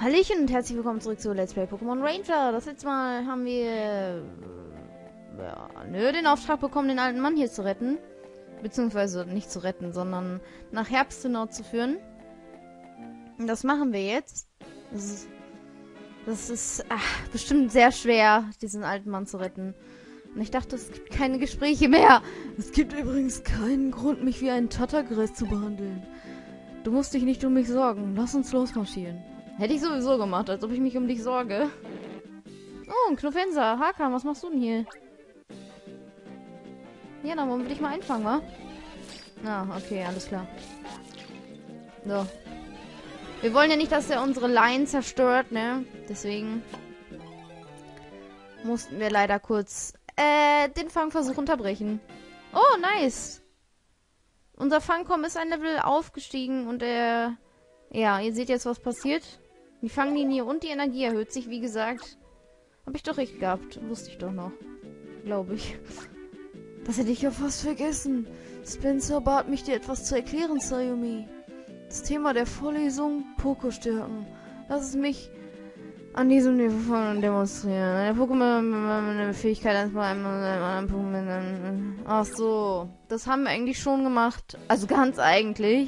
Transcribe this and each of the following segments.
Hallöchen und herzlich willkommen zurück zu Let's Play Pokémon Ranger. Das letzte Mal haben wir den Auftrag bekommen, den alten Mann hier zu retten. Beziehungsweise nicht zu retten, sondern nach Herbstenau zu führen. Und das machen wir jetzt. Das ist bestimmt sehr schwer, diesen alten Mann zu retten. Und ich dachte, es gibt keine Gespräche mehr. Es gibt übrigens keinen Grund, mich wie einen Tattergräs zu behandeln. Du musst dich nicht um mich sorgen. Lass uns losmarschieren. Hätte ich sowieso gemacht, als ob ich mich um dich sorge. Oh, ein Knofenser. Hakan, was machst du denn hier? Ja, dann wollen wir dich mal einfangen, wa? Ah, okay, alles klar. So. Wir wollen ja nicht, dass er unsere Line zerstört, ne? Deswegen mussten wir leider kurz den Fangversuch unterbrechen. Oh, nice. Unser Fangkom ist ein Level aufgestiegen und ja, ihr seht jetzt, was passiert. Die Fanglinie und die Energie erhöht sich, wie gesagt. Habe ich doch recht gehabt. Wusste ich doch noch. Glaube ich. Das hätte ich ja fast vergessen. Spencer bat mich, dir etwas zu erklären, Sayumi. Das Thema der Vorlesung, Pokostärken. Lass es mich an diesem Niveau demonstrieren. Eine Pokémon, eine Fähigkeit eines bei einem anderen Pokémon. Ach so. Das haben wir eigentlich schon gemacht. Also ganz eigentlich.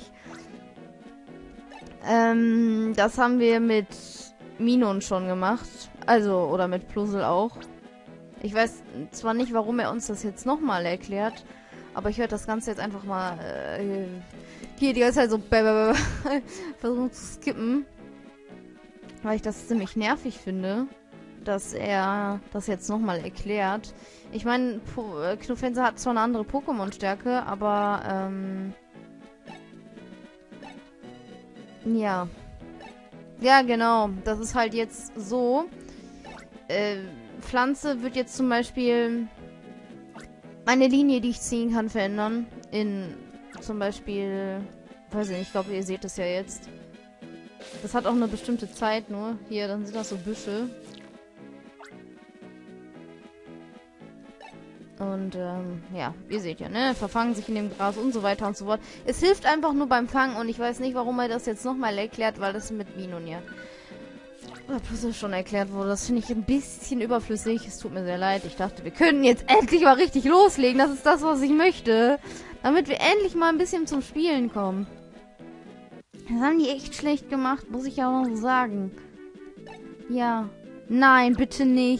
Das haben wir mit Minon schon gemacht. Also, oder mit Plusel auch. Ich weiß zwar nicht, warum er uns das jetzt nochmal erklärt, aber ich werde das Ganze jetzt einfach mal hier die ganze Zeit so versuchen zu skippen. Weil ich das ziemlich nervig finde, dass er das jetzt nochmal erklärt. Ich meine, Knofenser hat zwar eine andere Pokémon-Stärke, aber ja. Ja, genau. Das ist halt jetzt so. Pflanze wird jetzt zum Beispiel meine Linie, die ich ziehen kann, verändern. In zum Beispiel, weiß ich nicht, ich glaube, ihr seht es ja jetzt. Das hat auch eine bestimmte Zeit nur. Hier, dann sind das so Büsche. Und, ja, ihr seht ja, ne? Verfangen sich in dem Gras und so weiter und so fort. Es hilft einfach nur beim Fangen und ich weiß nicht, warum er das jetzt nochmal erklärt, weil das mit Minon ja schon erklärt wurde. Das finde ich ein bisschen überflüssig. Es tut mir sehr leid. Ich dachte, wir können jetzt endlich mal richtig loslegen. Das ist das, was ich möchte. Damit wir endlich mal ein bisschen zum Spielen kommen. Das haben die echt schlecht gemacht, muss ich ja auch noch sagen. Ja. Nein, bitte nicht.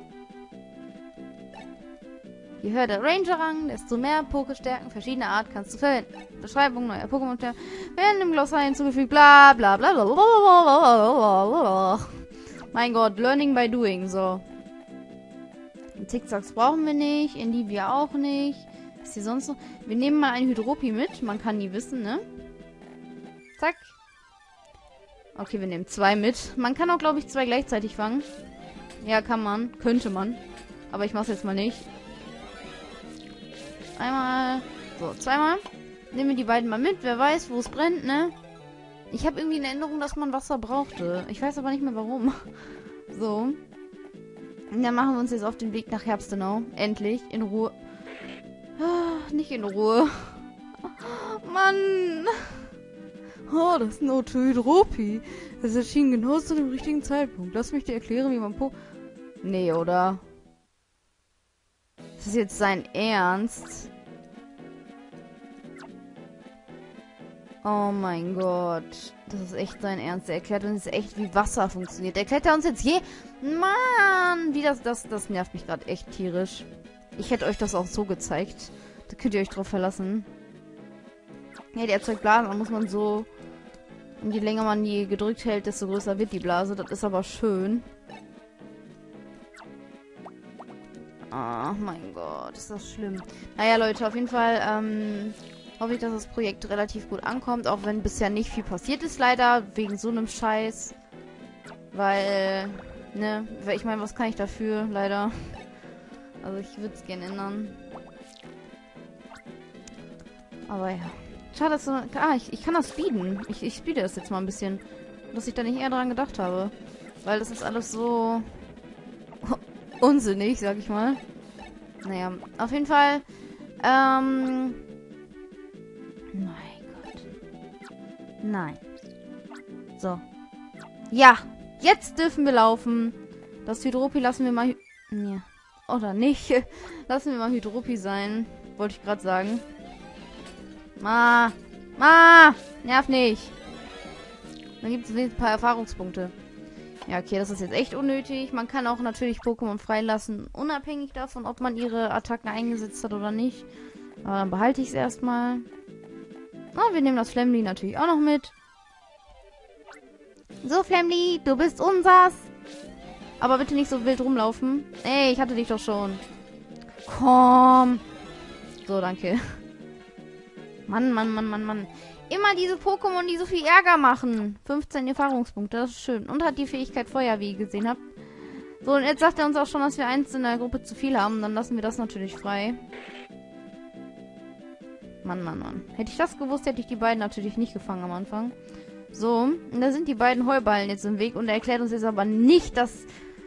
Je höher der Ranger-Rang, desto mehr Pokestärken verschiedener Art kannst du verwenden. Beschreibung neuer Pokémon-Stärken werden im Glossar hinzugefügt, bla bla bla bla bla. Mein Gott, learning by doing, so. Zickzacks brauchen wir nicht, Endivia auch nicht. Ist hier sonst noch? Wir nehmen mal ein Hydropi mit, man kann nie wissen, ne? Zack. Okay, wir nehmen 2 mit. Man kann auch, glaube ich, 2 gleichzeitig fangen. Ja, kann man. Könnte man. Aber ich mach's jetzt mal nicht. Einmal. So, 2-mal. Nehmen wir die beiden mal mit. Wer weiß, wo es brennt, ne? Ich habe irgendwie eine Erinnerung, dass man Wasser brauchte. Ich weiß aber nicht mehr, warum. So. Und dann machen wir uns jetzt auf den Weg nach Herbstenau. Endlich. In Ruhe. Nicht in Ruhe. Mann. Oh, das Notohydropi. Es erschien genau zu dem richtigen Zeitpunkt. Lass mich dir erklären, wie man Nee, oder? Das ist jetzt sein Ernst. Oh mein Gott. Das ist echt sein Ernst. Er erklärt uns jetzt echt, wie Wasser funktioniert. Erklärt er uns jetzt je... Mann! Wie das nervt mich gerade echt tierisch. Ich hätte euch das auch so gezeigt. Da könnt ihr euch drauf verlassen. Ja, die erzeugt Blasen. Da muss man so... Und je länger man die gedrückt hält, desto größer wird die Blase. Das ist aber schön. Oh mein Gott, ist das schlimm. Naja, Leute, auf jeden Fall hoffe ich, dass das Projekt relativ gut ankommt. Auch wenn bisher nicht viel passiert ist, leider. Wegen so einem Scheiß. Weil, ne, ich meine, was kann ich dafür, leider. Also ich würde es gerne ändern. Aber ja. Schade, dass du... ich kann das speeden. Ich speede das jetzt mal ein bisschen. Dass ich da nicht eher dran gedacht habe. Weil das ist alles so... unsinnig, sag ich mal. Naja, auf jeden Fall. Mein Gott. Nein. So. Ja, Jetzt dürfen wir laufen. Das Hydropi lassen wir mal... Ja. Oder nicht. Lassen wir mal Hydropi sein. Wollte ich gerade sagen. Ma! Nerv nicht. Dann gibt es ein paar Erfahrungspunkte. Ja, okay, das ist jetzt echt unnötig. Man kann auch natürlich Pokémon freilassen, unabhängig davon, ob man ihre Attacken eingesetzt hat oder nicht. Aber dann behalte ich es erstmal. Oh, wir nehmen das Flamly natürlich auch noch mit. So, Flamly, du bist unsers. Aber bitte nicht so wild rumlaufen. Ey, ich hatte dich doch schon. Komm. So, danke. Mann. Immer diese Pokémon, die so viel Ärger machen. 15 Erfahrungspunkte, das ist schön. Und hat die Fähigkeit Feuer, wie ihr gesehen habt. So, und jetzt sagt er uns auch schon, dass wir eins in der Gruppe zu viel haben. Dann lassen wir das natürlich frei. Mann. Hätte ich das gewusst, hätte ich die beiden natürlich nicht gefangen am Anfang. So, und da sind die beiden Heuballen jetzt im Weg. Und er erklärt uns jetzt aber nicht, dass...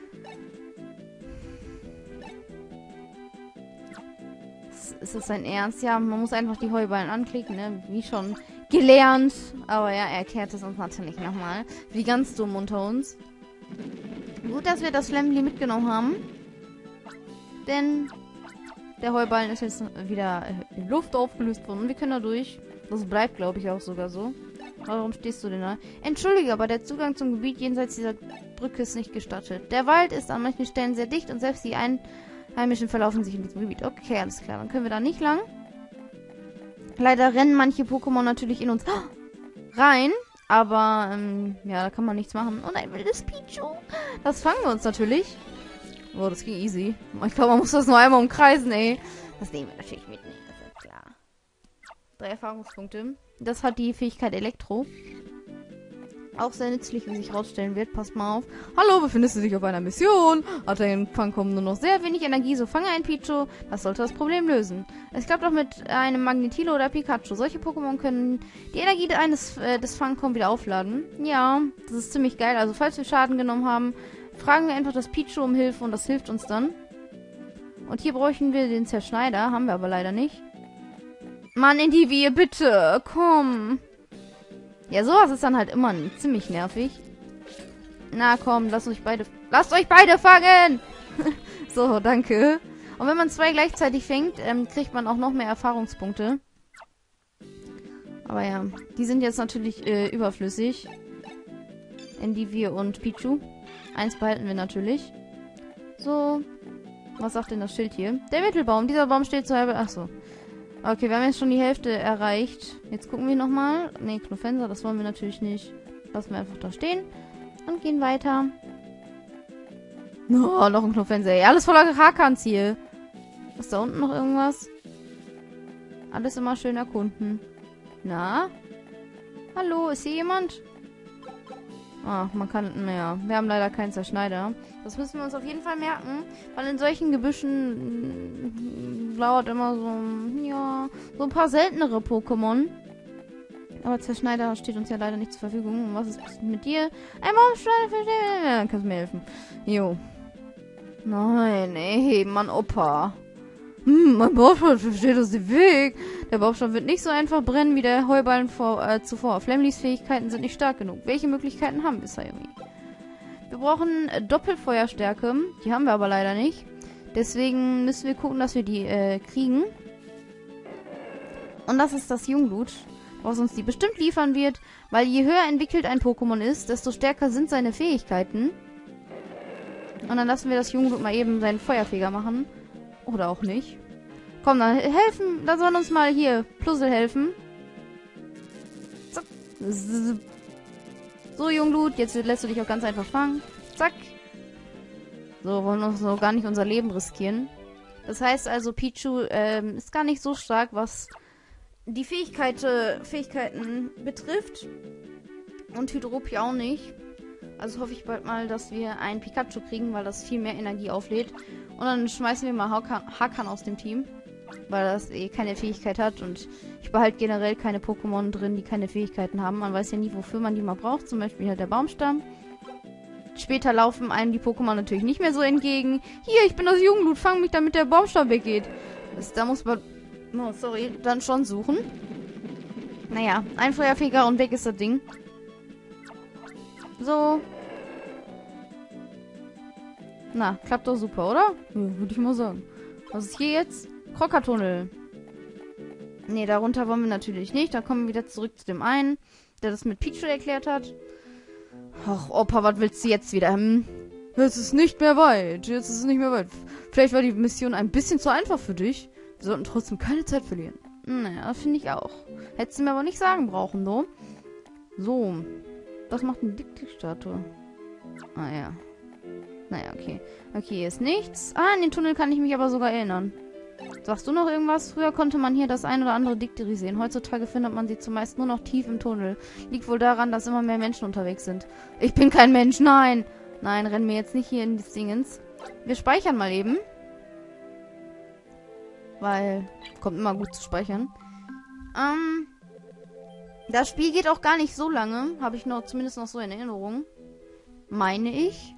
Ist das sein Ernst? Ja, man muss einfach die Heuballen anklicken, ne? Wie schon gelernt. Aber ja, er erklärt es uns natürlich nochmal. Wie ganz dumm unter uns. Gut, dass wir das Flamly mitgenommen haben. Denn der Heuballen ist jetzt wieder in Luft aufgelöst worden. Und wir können da durch. Das bleibt, glaube ich, auch sogar so. Warum stehst du denn da? Entschuldige, aber der Zugang zum Gebiet jenseits dieser Brücke ist nicht gestattet. Der Wald ist an manchen Stellen sehr dicht und selbst die Einheimischen verlaufen sich in diesem Gebiet. Okay, alles klar. Dann können wir da nicht lang. Leider rennen manche Pokémon natürlich in uns rein. Aber, ja, da kann man nichts machen. Und ein wildes Pichu. Das fangen wir uns natürlich. Oh, das ging easy. Ich glaube, man muss das nur einmal umkreisen, ey. Das nehmen wir natürlich mit. Das ist klar. 3 Erfahrungspunkte. Das hat die Fähigkeit Elektro. Auch sehr nützlich, wie sich rausstellen wird. Passt mal auf. Hallo, befindest du dich auf einer Mission? Hat dein Fangkommen nur noch sehr wenig Energie, so fange ein Pichu. Das sollte das Problem lösen. Es klappt auch mit einem Magnetilo oder Pikachu. Solche Pokémon können die Energie des Fangkommen wieder aufladen. Ja, das ist ziemlich geil. Also, falls wir Schaden genommen haben, fragen wir einfach das Pichu um Hilfe und das hilft uns dann. Und hier bräuchten wir den Zerschneider. Haben wir aber leider nicht. Mann, Indivier, bitte. Komm. Ja, sowas ist dann halt immer ziemlich nervig. Na komm, lasst euch beide fangen! So, danke. Und wenn man 2 gleichzeitig fängt, kriegt man auch noch mehr Erfahrungspunkte. Aber ja, die sind jetzt natürlich überflüssig. Indivier und Pichu. 1 behalten wir natürlich. So. Was sagt denn das Schild hier? Der Mittelbaum. Dieser Baum steht zur halbe... Achso. Okay, wir haben jetzt schon die Hälfte erreicht. Jetzt gucken wir nochmal. Ne, Knofenser, das wollen wir natürlich nicht. Lassen wir einfach da stehen. Und gehen weiter. Oh, noch ein Knofenser. Ja, alles voller Hakans hier. Ist da unten noch irgendwas? Alles immer schön erkunden. Na? Hallo, ist hier jemand? Ah, man kann... Naja, wir haben leider keinen Zerschneider. Das müssen wir uns auf jeden Fall merken. Weil in solchen Gebüschen lauert immer so... Ja, so ein paar seltenere Pokémon. Aber Zerschneider steht uns ja leider nicht zur Verfügung. Und was ist mit dir? Ein Baumschneider verstehen. Ja, kannst du mir helfen. Jo. Nein, ey, Mann, Opa. Mein Baumstamm steht aus dem Weg. Der Baumstamm wird nicht so einfach brennen wie der Heuballen zuvor. Flamlys Fähigkeiten sind nicht stark genug. Welche Möglichkeiten haben wir, Sayumi? Wir brauchen Doppelfeuerstärke. Die haben wir aber leider nicht. Deswegen müssen wir gucken, dass wir die kriegen. Und das ist das Jungblut, was uns die bestimmt liefern wird. Weil je höher entwickelt ein Pokémon ist, desto stärker sind seine Fähigkeiten. Und dann lassen wir das Jungblut mal eben seinen Feuerfeger machen. Oder auch nicht. Komm, dann helfen. Da sollen uns mal hier Puzzle helfen. Zack. So, Jungblut, jetzt lässt du dich auch ganz einfach fangen. Zack. So, wollen wir so gar nicht unser Leben riskieren. Das heißt also, Pichu ist gar nicht so stark, was die Fähigkeiten betrifft. Und Hydropi auch nicht. Also hoffe ich bald mal, dass wir einen Pikachu kriegen, weil das viel mehr Energie auflädt. Und dann schmeißen wir mal Hakan aus dem Team. Weil das eh keine Fähigkeit hat. Und ich behalte generell keine Pokémon drin, die keine Fähigkeiten haben. Man weiß ja nie, wofür man die mal braucht. Zum Beispiel halt der Baumstamm. Später laufen einem die Pokémon natürlich nicht mehr so entgegen. Hier, ich bin das Jungblut, fang mich, damit der Baumstamm weggeht. Da muss man... Oh, sorry, dann schon suchen. Naja, ein Feuerfeger und weg ist das Ding. So. Na, klappt doch super, oder? Ja, würde ich mal sagen. Was ist hier jetzt? Krockertunnel. Nee, darunter wollen wir natürlich nicht. Da kommen wir wieder zurück zu dem einen, der das mit Pichu erklärt hat. Ach, Opa, was willst du jetzt wieder? Jetzt ist nicht mehr weit. Jetzt ist es nicht mehr weit. Vielleicht war die Mission ein bisschen zu einfach für dich. Wir sollten trotzdem keine Zeit verlieren. Naja, finde ich auch. Hättest du mir aber nicht sagen brauchen, so. So. Was macht eine Diktierstatue? Ah, ja. Naja, okay. Okay, hier ist nichts. Ah, an den Tunnel kann ich mich aber sogar erinnern. Sagst du noch irgendwas? Früher konnte man hier das ein oder andere Dikteri sehen. Heutzutage findet man sie zumeist nur noch tief im Tunnel. Liegt wohl daran, dass immer mehr Menschen unterwegs sind. Ich bin kein Mensch, nein! Nein, renn mir jetzt nicht hier in die Dingens. Wir speichern mal eben. Weil, kommt immer gut zu speichern. Das Spiel geht auch gar nicht so lange. Habe ich noch, zumindest noch so in Erinnerung. Meine ich.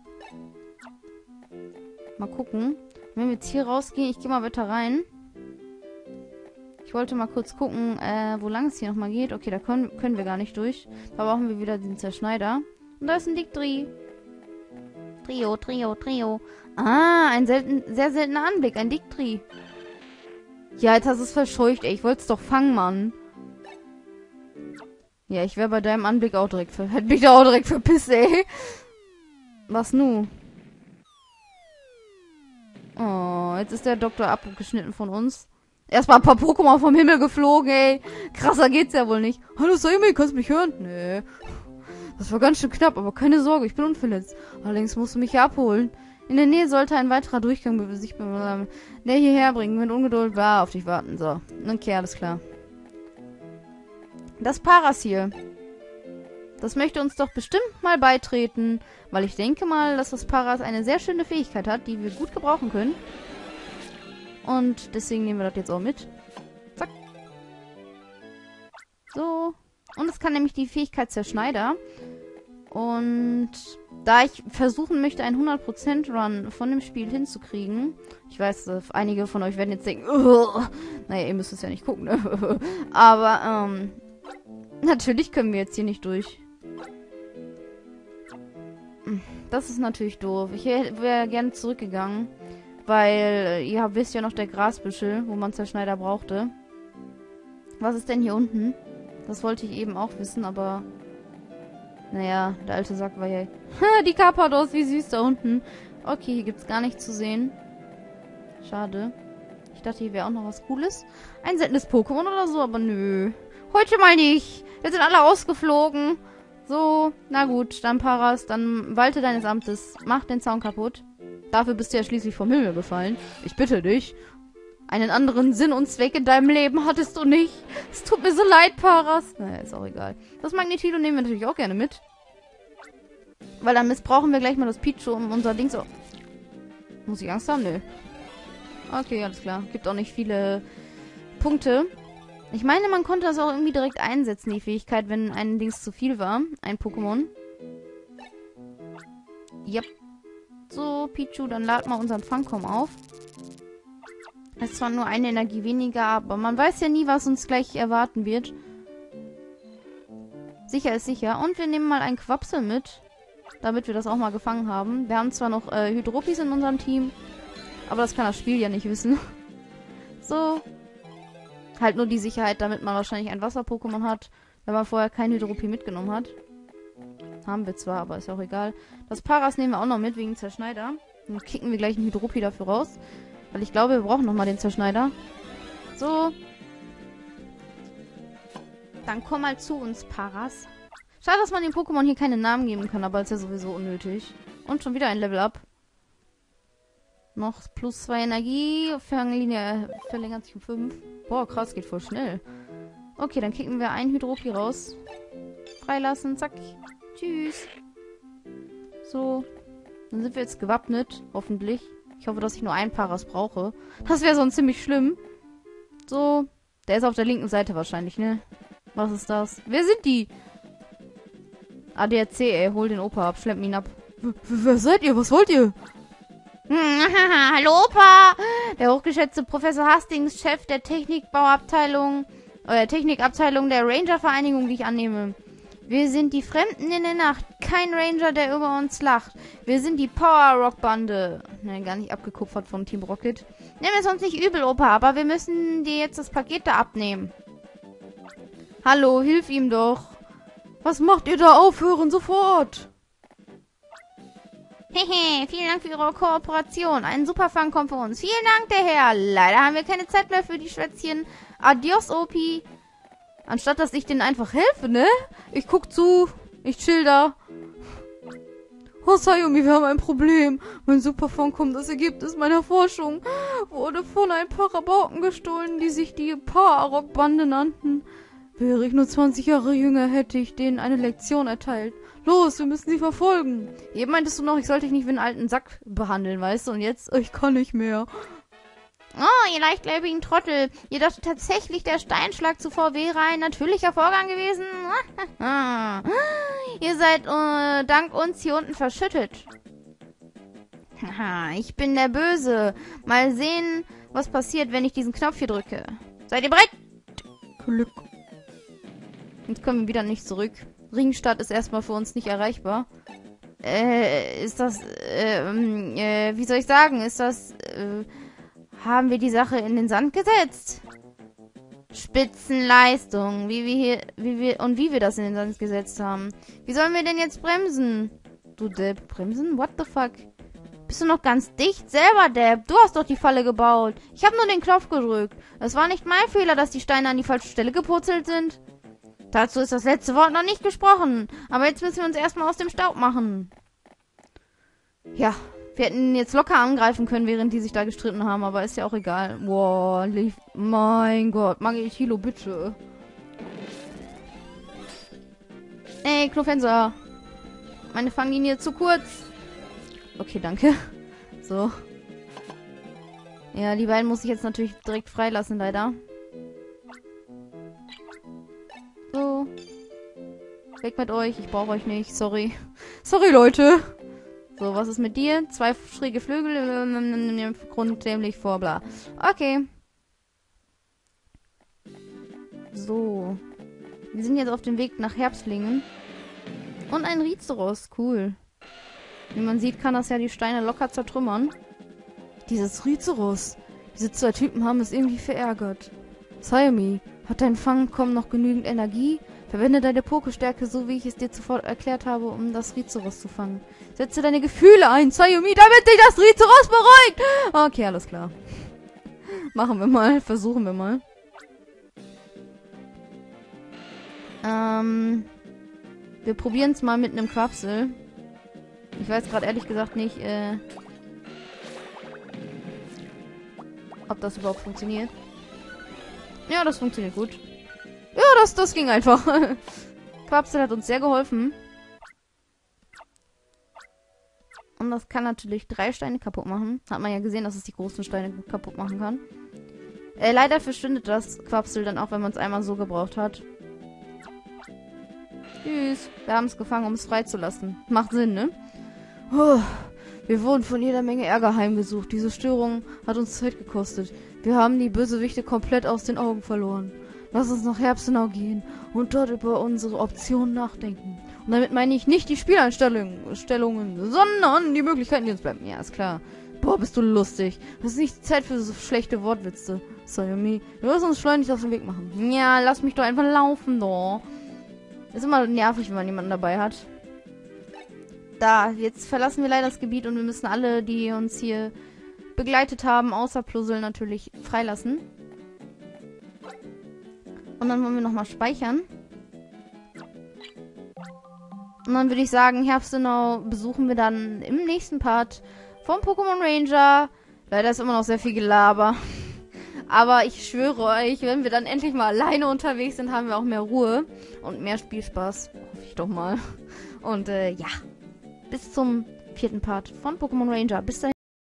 Mal gucken. Wenn wir jetzt hier rausgehen, ich gehe mal weiter rein. Ich wollte mal kurz gucken, wo lang es hier nochmal geht. Okay, da können wir gar nicht durch. Da brauchen wir wieder den Zerschneider. Und da ist ein Diktri. Trio. Ah, ein sehr seltener Anblick. Ein Diktri. Ja, jetzt hast du es verscheucht, ey. Ich wollte es doch fangen, Mann. Ja, ich wäre bei deinem Anblick auch direkt hätte mich da auch direkt verpisst, ey. Was nu? Oh, jetzt ist der Doktor abgeschnitten von uns. Erstmal ein paar Pokémon vom Himmel geflogen, ey. Krasser geht's ja wohl nicht. Hallo Saimi, kannst du mich hören? Nee. Das war ganz schön knapp, aber keine Sorge, ich bin unverletzt. Allerdings musst du mich hier abholen. In der Nähe sollte ein weiterer Durchgang der hierher bringen. Mit Ungeduld war auf dich warten. So, okay, alles klar. Das Parasil. Das möchte uns doch bestimmt mal beitreten, weil ich denke mal, dass das Paras eine sehr schöne Fähigkeit hat, die wir gut gebrauchen können. Und deswegen nehmen wir das jetzt auch mit. Zack. So. Und es kann nämlich die Fähigkeit Zerschneider. Und da ich versuchen möchte, einen 100% Run von dem Spiel hinzukriegen. Ich weiß, einige von euch werden jetzt denken, naja, ihr müsst es ja nicht gucken, ne? Aber, natürlich können wir jetzt hier nicht durch. Das ist natürlich doof. Ich wäre gerne zurückgegangen. Weil, ihr wisst ja noch der Grasbüschel, wo man Zerschneider brauchte. Was ist denn hier unten? Das wollte ich eben auch wissen, aber... Naja, der alte Sack war ja... die Carpados, wie süß da unten. Okay, hier gibt's gar nichts zu sehen. Schade. Ich dachte, hier wäre auch noch was Cooles. Ein seltenes Pokémon oder so, aber nö. Heute mal nicht. Wir sind alle ausgeflogen. So, na gut, dann Paras, dann walte deines Amtes. Mach den Zaun kaputt. Dafür bist du ja schließlich vom Himmel gefallen. Ich bitte dich. Einen anderen Sinn und Zweck in deinem Leben hattest du nicht. Es tut mir so leid, Paras. Naja, ist auch egal. Das Magnetilo nehmen wir natürlich auch gerne mit. Weil dann missbrauchen wir gleich mal das Pichu, um unser Ding so... Muss ich Angst haben? Nö. Okay, alles klar. Gibt auch nicht viele Punkte. Ich meine, man konnte das auch irgendwie direkt einsetzen, die Fähigkeit, wenn ein Dings zu viel war. Ein Pokémon. Yep. So, Pichu, dann lad mal unseren Fangkom auf. Es ist zwar nur eine Energie weniger, aber man weiß ja nie, was uns gleich erwarten wird. Sicher ist sicher. Und wir nehmen mal einen Quapsel mit, damit wir das auch mal gefangen haben. Wir haben zwar noch Hydropis in unserem Team, aber das kann das Spiel ja nicht wissen. So. Halt nur die Sicherheit, damit man wahrscheinlich ein Wasser-Pokémon hat, wenn man vorher kein Hydropie mitgenommen hat. Haben wir zwar, aber ist auch egal. Das Paras nehmen wir auch noch mit, wegen Zerschneider. Dann kicken wir gleich einen Hydropie dafür raus. Weil ich glaube, wir brauchen nochmal den Zerschneider. So. Dann komm mal zu uns, Paras. Schade, dass man den Pokémon hier keine Namen geben kann, aber ist ja sowieso unnötig. Und schon wieder ein Level-Up. Noch plus 2 Energie. Fanglinie verlängert sich um 5. Boah, krass, geht voll schnell. Okay, dann kicken wir einen Hydropie raus. Freilassen, zack. Tschüss. So. Dann sind wir jetzt gewappnet, hoffentlich. Ich hoffe, dass ich nur ein Paras brauche. Das wäre sonst ziemlich schlimm. So. Der ist auf der linken Seite wahrscheinlich, ne? Was ist das? Wer sind die? ADAC, ey. Hol den Opa ab. Schleppen ihn ab. Wer seid ihr? Was wollt ihr? Hallo, Opa! Der hochgeschätzte Professor Hastings, Chef der Technikabteilung der Ranger-Vereinigung, die ich annehme. Wir sind die Fremden in der Nacht. Kein Ranger, der über uns lacht. Wir sind die Power Rock Bande. Nein, gar nicht abgekupfert von Team Rocket. Nimm es uns nicht übel, Opa, aber wir müssen dir jetzt das Paket da abnehmen. Hallo, hilf ihm doch. Was macht ihr da? Aufhören sofort. Hehe, vielen Dank für Ihre Kooperation. Ein Superfang kommt für uns. Vielen Dank, der Herr. Leider haben wir keine Zeit mehr für die Schwätzchen. Adios, Opi. Anstatt, dass ich denen einfach helfe, ne? Ich guck zu. Ich chill da. Oh, Sayumi, wir haben ein Problem. Mein Superfang kommt, das Ergebnis meiner Forschung. Wurde von ein paar Rabauken gestohlen, die sich die Power-Rock-Bande nannten. Wäre ich nur 20 Jahre jünger, hätte ich denen eine Lektion erteilt. Los, wir müssen sie verfolgen. Eben meintest du noch, ich sollte dich nicht wie einen alten Sack behandeln, weißt du? Und jetzt, ich kann nicht mehr. Oh, ihr leichtgläubigen Trottel. Ihr dachtet tatsächlich, der Steinschlag zuvor wäre ein natürlicher Vorgang gewesen? Ihr seid dank uns hier unten verschüttet. Haha, ich bin der Böse. Mal sehen, was passiert, wenn ich diesen Knopf hier drücke. Seid ihr bereit? Glück. Jetzt kommen wir wieder nicht zurück. Ringstadt ist erstmal für uns nicht erreichbar. Ist das, wie soll ich sagen, haben wir die Sache in den Sand gesetzt? Spitzenleistung, wie wir das in den Sand gesetzt haben. Wie sollen wir denn jetzt bremsen? Du Depp, bremsen? What the fuck? Bist du noch ganz dicht? Selber, Depp. Du hast doch die Falle gebaut. Ich habe nur den Knopf gedrückt. Es war nicht mein Fehler, dass die Steine an die falsche Stelle gepurzelt sind. Dazu ist das letzte Wort noch nicht gesprochen. Aber jetzt müssen wir uns erstmal aus dem Staub machen. Ja, wir hätten jetzt locker angreifen können, während die sich da gestritten haben. Aber ist ja auch egal. Boah, mein Gott. Magitilo, bitte. Ey, Klofenser. Meine Fanglinie zu kurz. Okay, danke. So. Ja, die beiden muss ich jetzt natürlich direkt freilassen, leider. So. Weg mit euch. Ich brauche euch nicht. Sorry. Sorry, Leute. So, was ist mit dir? 2 schräge Flügel. Grunddämlich vor, bla. Okay. So. Wir sind jetzt auf dem Weg nach Herbstlingen. Und ein Rhizos. Cool. Wie man sieht, kann das ja die Steine locker zertrümmern. Dieses Rhizos. Diese 2 Typen haben es irgendwie verärgert. Sayumi, hat dein Fangkommen noch genügend Energie? Verwende deine Pokestärke, so wie ich es dir zuvor erklärt habe, um das Rhizos zu fangen. Setze deine Gefühle ein, Sayumi, damit dich das Rhizos beruhigt! Okay, alles klar. Machen wir mal, versuchen wir mal. Wir probieren es mal mit einem Quapsel. Ich weiß gerade ehrlich gesagt nicht, ob das überhaupt funktioniert. Ja, das funktioniert gut. Ja, das ging einfach. Quapsel hat uns sehr geholfen. Und das kann natürlich 3 Steine kaputt machen. Hat man ja gesehen, dass es die großen Steine kaputt machen kann. Leider verschwindet das Quapsel dann auch, wenn man es einmal so gebraucht hat. Tschüss. Wir haben es gefangen, um es freizulassen. Macht Sinn, ne? Oh, wir wurden von jeder Menge Ärger heimgesucht. Diese Störung hat uns Zeit gekostet. Wir haben die Bösewichte komplett aus den Augen verloren. Lass uns nach Herbstenau gehen und dort über unsere Optionen nachdenken. Und damit meine ich nicht die Spieleinstellungen, sondern die Möglichkeiten, die uns bleiben. Ja, ist klar. Boah, bist du lustig. Das ist nicht Zeit für so schlechte Wortwitze. Sayumi, wir müssen uns schleunigst auf den Weg machen. Ja, lass mich doch einfach laufen, doch. Ist immer nervig, wenn man jemanden dabei hat. Da, jetzt verlassen wir leider das Gebiet und wir müssen alle, die uns hier begleitet haben, außer Plussel natürlich, freilassen. Und dann wollen wir nochmal speichern. Und dann würde ich sagen, Herbstenau besuchen wir dann im nächsten Part vom Pokémon Ranger. Leider ist immer noch sehr viel Gelaber. Aber ich schwöre euch, wenn wir dann endlich mal alleine unterwegs sind, haben wir auch mehr Ruhe und mehr Spielspaß. Hoffe ich doch mal. Und ja, bis zum 4. Part von Pokémon Ranger. Bis dahin.